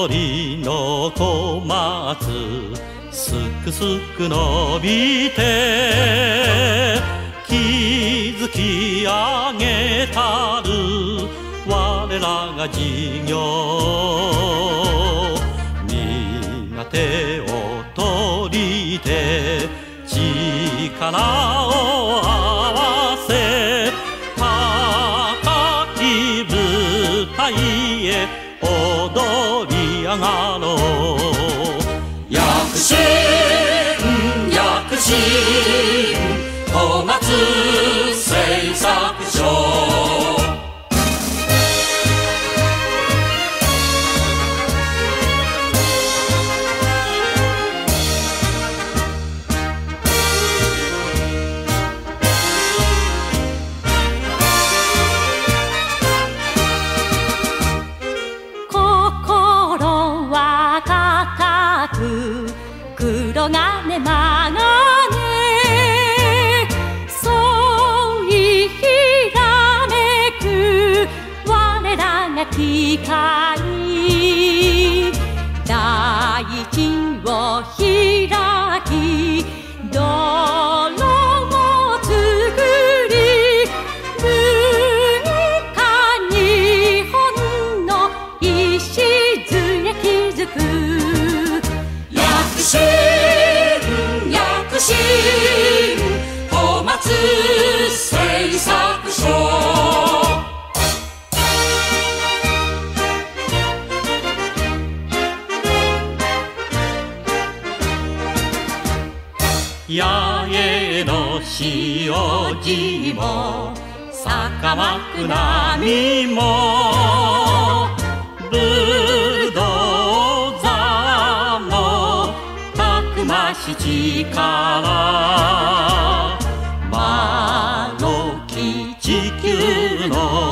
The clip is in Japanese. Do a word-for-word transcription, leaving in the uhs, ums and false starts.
緑の小松すくすく伸びて築き上げたる我らが事業皆手を取りて力を合わせ高き舞台へ踊り上がろう。躍進躍進小松製作所。黒金まがねそういひらめく我らが機械大地を開き泥を作り文化日本の礎築く。躍進躍進小松製作所。八重の塩路も坂幕波もブルドーザーのたくまし力丸き地球の